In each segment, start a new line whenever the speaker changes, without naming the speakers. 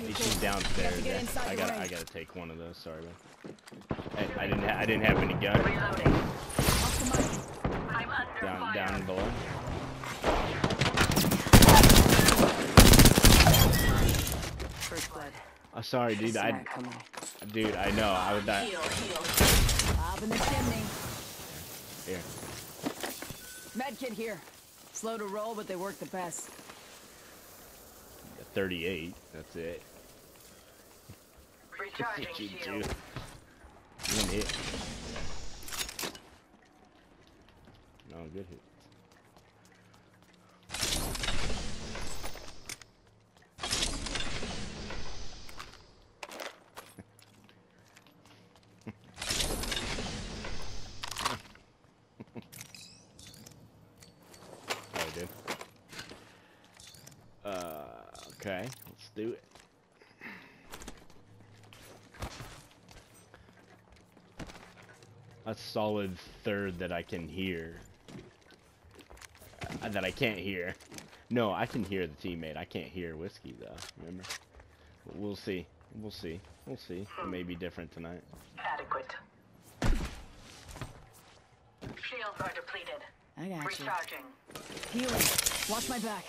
She's downstairs. I gotta take one of those. Sorry, man. Hey, I didn't have any gun. Down below.
First blood.
Oh, sorry, dude. Dude, I know. I would die.
Up in the chimney.
Here.
Medkit here. Slow to roll, but they work the best.
38. That's it.
Recharging shield.
One hit. No, good hit. Okay, let's do it. A solid third that I can hear. That I can't hear. No, I can hear the teammate. I can't hear Whiskey though. Remember? But we'll see. We'll see. We'll see. It may be different tonight.
Adequate. Shields are depleted.
I got you.
Recharging.
Healing. Watch my back.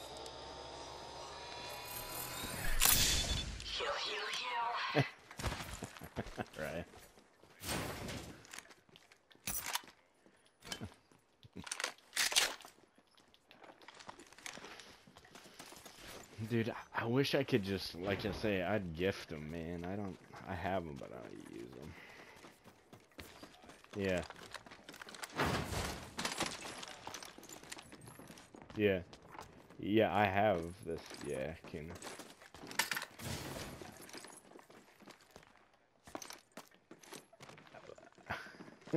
Heal.
Right. Dude, I wish I could just, like I say, I'd gift them, man. I have them, but I don't use them. Yeah. Yeah. Yeah, I have this. Yeah, can. No.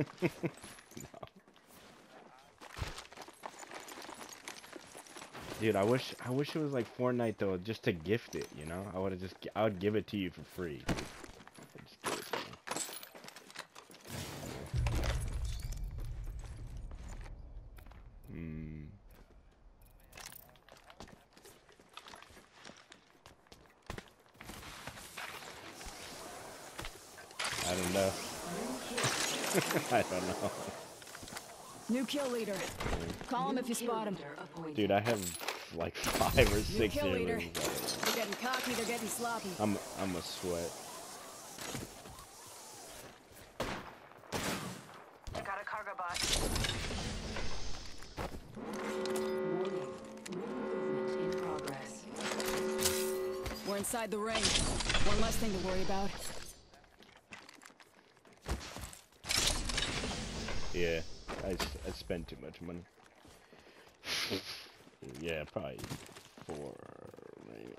Dude, I wish it was like Fortnite though, just to gift it, you know? I would give it to you for free. Dude. I'd just give it to you. I don't know. I don't know.
New kill leader. Call him if you spot him.
Dude, I have like 5 or 6
New kill leader.
heroes.
They're getting cocky, they're getting sloppy.
I'm a sweat.
I got a cargo bot.
Movement in progress. We're inside the ring. One less thing to worry about.
Yeah, I spent too much money. Yeah, probably 4, maybe.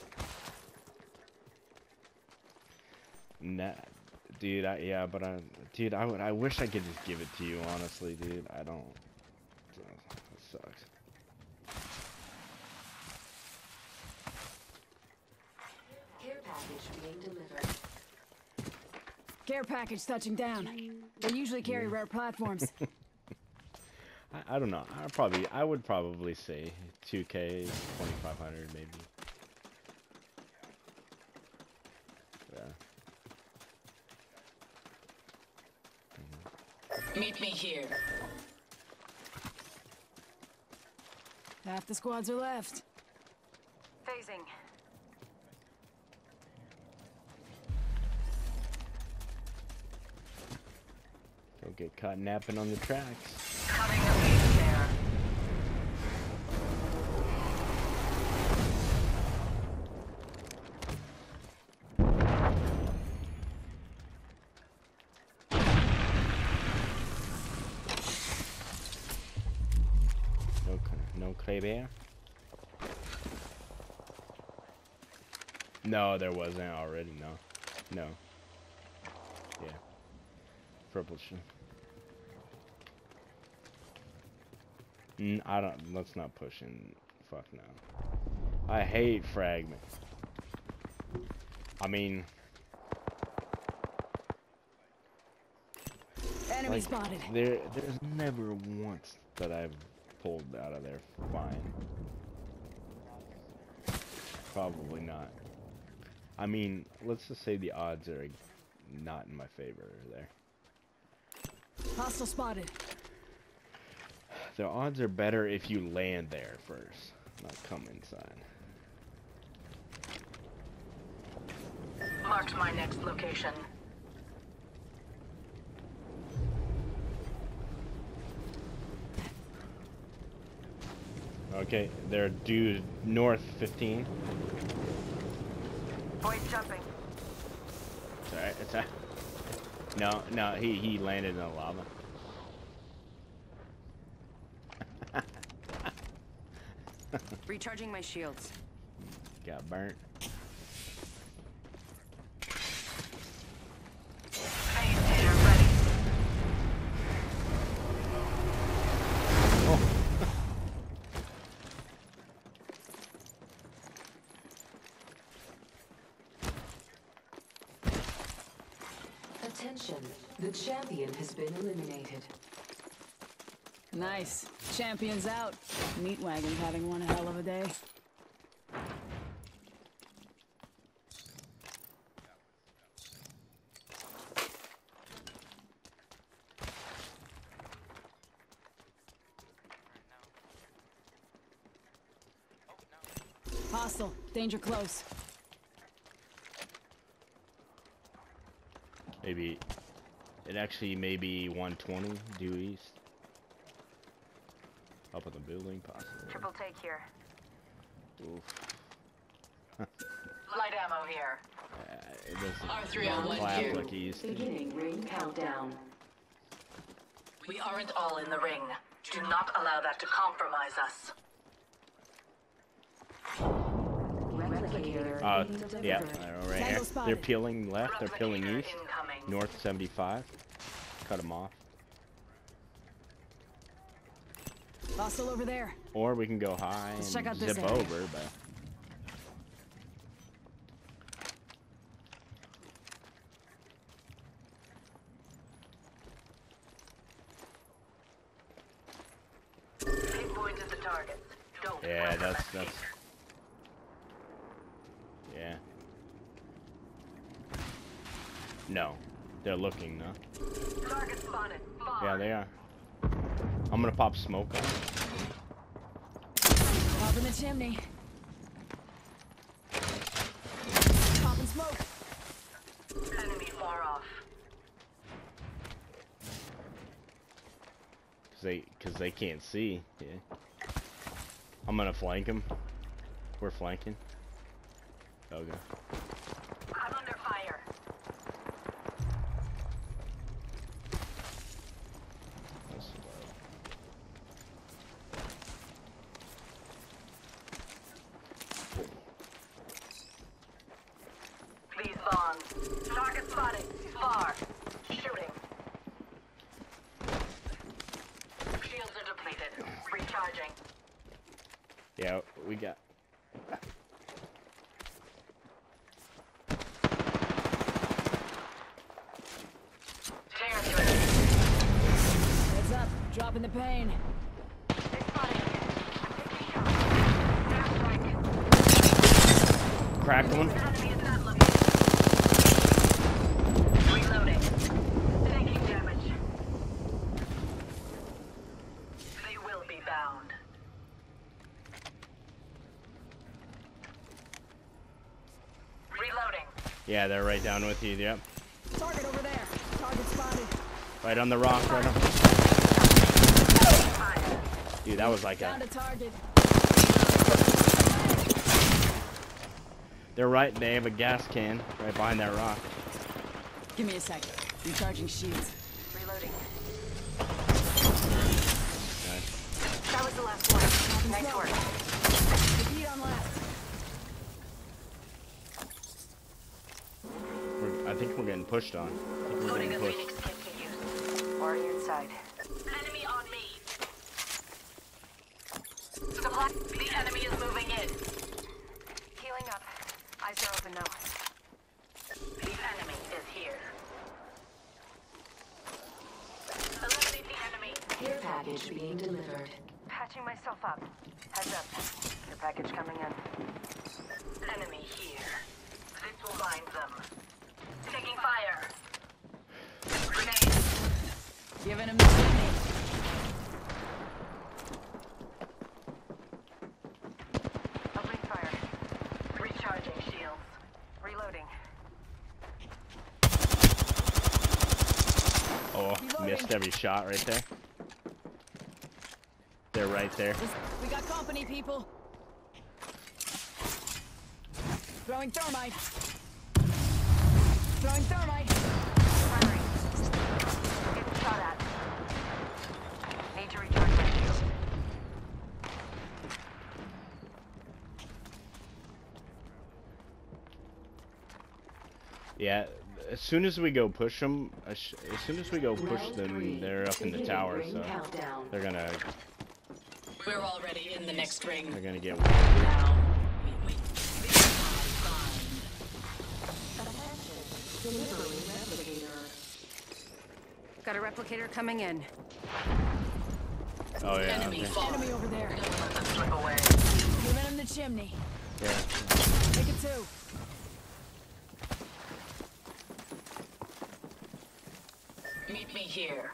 Nah, dude, dude, I wish I could just give it to you, honestly, dude. I don't. It sucks.
Care package being delivered.
Care package touching down. They usually carry rare platforms.
I don't know. I would probably say 2K, 2,500 maybe. Yeah.
Meet me here.
Half the squads are left.
Phasing.
Don't get caught napping on the tracks.
Coming up there.
No Kleber? No, there wasn't already. No. Yeah. Purple shit. I don't. Let's not push in. Fuck no. I hate fragment. I mean,
Enemy
like,
spotted.
there's never once that I've pulled out of there fine. Probably not. I mean, let's just say the odds are not in my favor there.
Hostile spotted.
The odds are better if you land there first, not come inside.
Marked my next location.
Okay, they're due north 15.
Boys jumping.
It's alright, it's alright. No, he landed in the lava.
Recharging my shields.
Got burnt.
Phase tear ready.
Oh.
Attention, the champion has been eliminated.
Nice. Champions out. Meat wagon's having one hell of a day. Hostile. Danger close.
Maybe it actually may be 120 due east. Up on the building, possibly.
Triple take here.
Oof.
Light ammo here.
It doesn't
R301
clap
here.
like he used to.
Beginning ring countdown.
We aren't all in the ring. Do not allow that to compromise us.
Replicator being delivered.
Yeah, they're over here.
Tango spotted.
They're peeling left, they're peeling
Replicator
east.
incoming.
North 75. Cut them off.
Hostile over there.
Or we can go high and
Let's check out this
zip
area.
over, but...
Pinpoint at the target. Don't
Yeah,
let them
that's...
escape.
Yeah. No. They're looking, no?
Target spotted. Far.
Yeah, they are. I'm gonna pop smoke on them.
Pop in the chimney. Popping smoke.
Enemy far off.
Cause they can't see. Yeah. I'm gonna flank them. We're flanking. Okay.
I'm under fire.
That's slow.
Please bond. Target spotted. Far. Shooting. Shields are depleted. Recharging.
Yeah, we got.
Tear through.
Heads up. Dropping the pain.
They spotted me. Taking shots. Airstrike.
Cracked one.
Enemy at that location. Reloading. Taking damage. They will be bound. Reloading.
Yeah, they're right down with you. Yep.
Target over there. Target spotted.
Right on the rock. Right on.
Fire.
Dude, that was like a.
Found a target.
They're right. They have a gas can right behind that rock.
Give me a second. Recharging shields.
Reloading.
Nice.
That was the last one. Nice work.
Repeat on last.
I think we're getting pushed on. I think we're
Loading
getting
a
pushed.
Phoenix kit to use. Already inside. Enemy on me. Supply. The enemy is moving in. Healing up. Eyes are open now. The enemy is here. Eliminate the enemy.
Care package being delivered.
Patching myself up. Heads up. Your package coming in. Enemy here. The This will bind them. Taking fire. Grenade.
Giving him the chimney.
Opening fire. Recharging shields. Reloading.
Oh, missed every shot right there. They're right there.
We got company, people. Throwing thermite. Throwing thermite.
Firing. Getting shot at. Need to recharge my shield.
Yeah, as soon as we go push them, as soon as we go push them, they're up in the tower, so they're gonna
We're already in the next ring.
they're gonna get.
Now, we
Delivering replicator.
Got a replicator coming in.
Oh yeah.
enemy
Okay.
far. Enemy over there.
Slip away.
Giving him the chimney.
Yeah.
Take it two. Meet me here.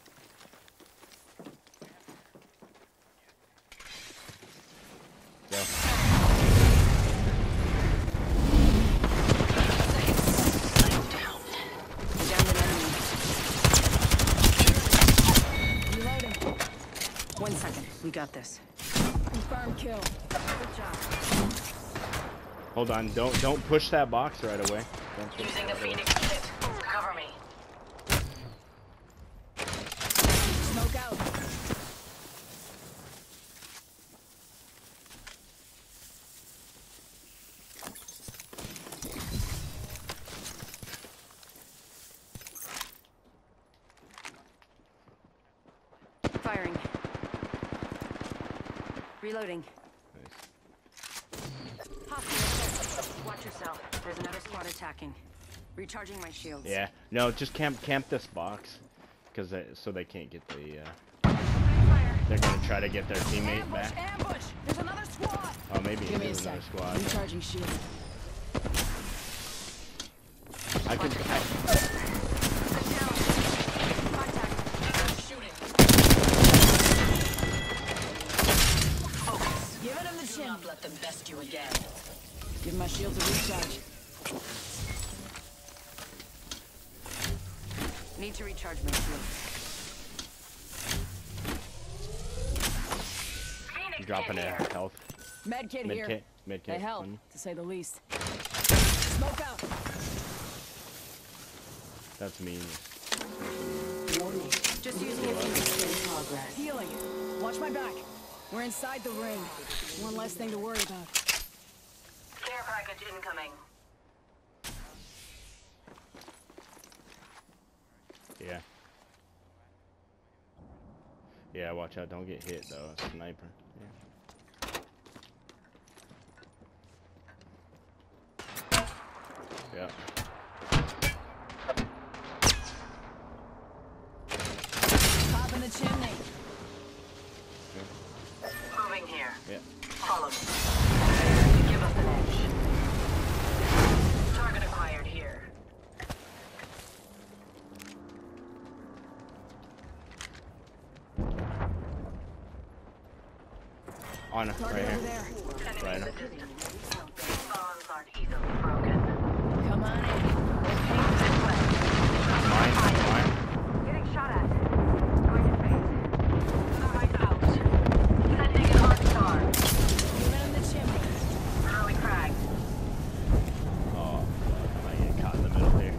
Go.
Down an enemy. Reloading.
1 second. We got this.
Confirm kill.
Good job.
Hold on. Don't push that box right away. Don't push
Using
that
the
right away.
Phoenix kit. Cover me.
Smoke out.
Firing. Reloading. Hostile. Watch yourself. There's another squad attacking. Recharging my shields.
Yeah. No, just camp this box, because so they can't get the.
Fire.
They're gonna try to get their teammate
Ambush!
back.
Ambush! There's another squad!
Oh, maybe
Give me a
there's
sec.
another squad.
Recharging shield.
I can.
Good down. Contact.
Shooting.
Focus.
Giving him the
Do
chin.
not let them best you again.
Give my shields a recharge.
Need to recharge my shield. Phoenix
Dropping
kit
a
here.
health.
Med kit
Mid
here.
kit. Mid kit.
They help,
one.
to say the least. Smoke out.
That's me.
Warning.
Just using a few.
In progress.
Healing. Watch my back. We're inside the ring. One less thing to worry about.
Care package incoming.
Yeah. Yeah, watch out. Don't get hit, though. A sniper. Yeah. Yeah.
Top in the chimney.
Moving here.
Yeah.
Follow me. Give us an edge. Target acquired here.
On
Target
right
over
here.
there.
Enemies
Right.
in the distance. These bonds aren't easily broken.
Come on in.
This way.
Mine. Mine.
Getting shot at. Going to phase. Thermite out. Sending an arc star.
Giving him the chimney.
Early crag.
Oh, I might get caught in the middle here.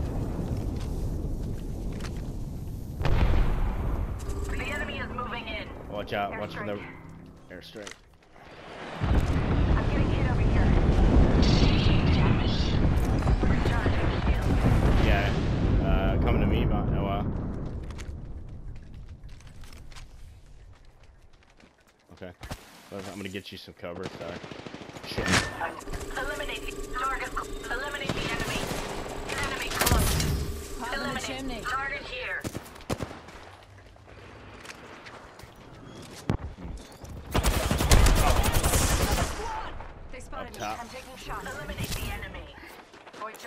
The enemy is moving in.
Watch out. Watch for the
Airstrike.
airstrike.
I'm getting hit over here. Recharging shield.
Yeah. Coming to me, but oh wow. Okay. Well, I'm gonna get you some cover. Sorry. Shit.
Eliminate the target. Eliminate the enemy. Enemy close.
Pop in the
Eliminate.
chimney.
Target here. They spotted me.
top.
I'm taking shots. Eliminate the enemy. Void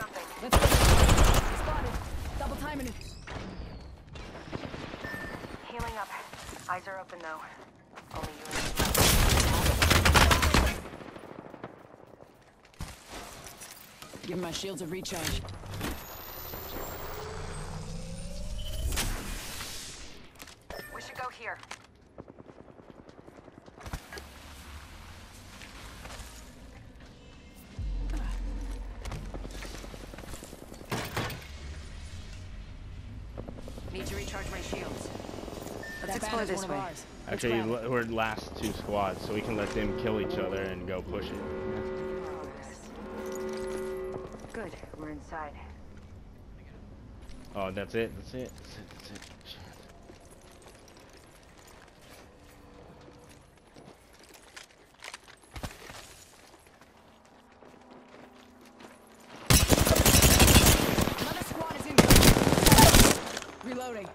Eyes are open though. Only you and
Give my shields a recharge.
we should go here. Need to recharge my shields. Let's explore this way.
Actually, we're last two squads, so we can let them kill each other and go push it.
Good, we're inside.
Oh, that's it. That's it. That's it. That's it. Shit.
Another squad is in. Reloading.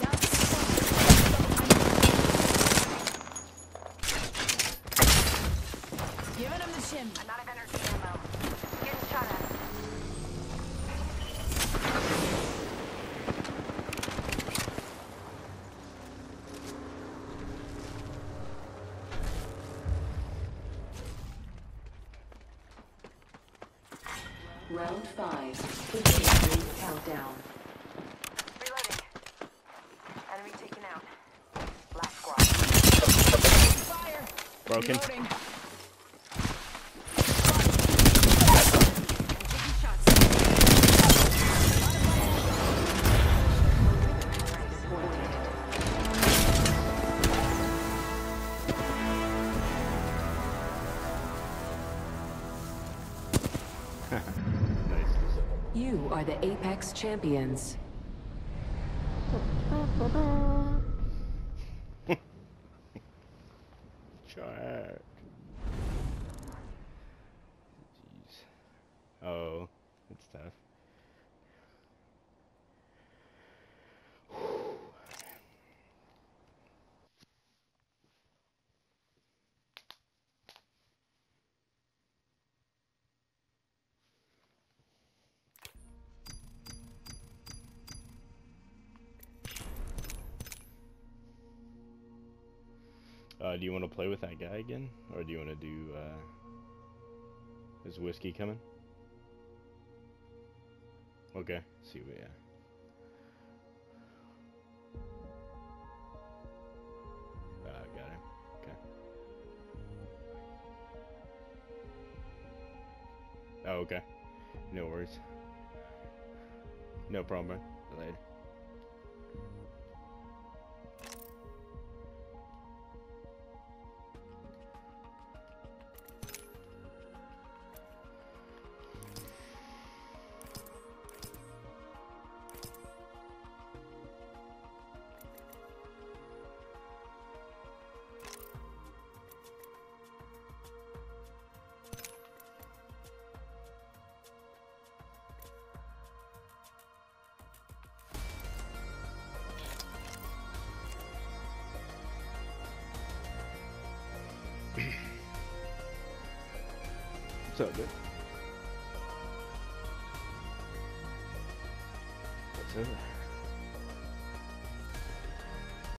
Giving him the shim.
I'm out of energy ammo. Getting shot at.
Round 5. Beginning countdown.
Reloading. Enemy taken out. Last squad.
Fire.
Broken.
Reloading.
Taking shots.
Nice.
You are the Apex Champions.
Shark. Jeez. Oh, that's tough. Do you want to play with that guy again? Or do you want to do, is whiskey coming? Okay, see what, yeah. Got it. Okay. Oh, okay. No worries. No problem, bro. Later. So good. What's over?